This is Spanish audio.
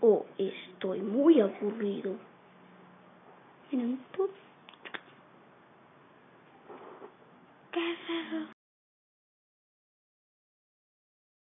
Oh, estoy muy aburrido. Miren, ¿qué es eso?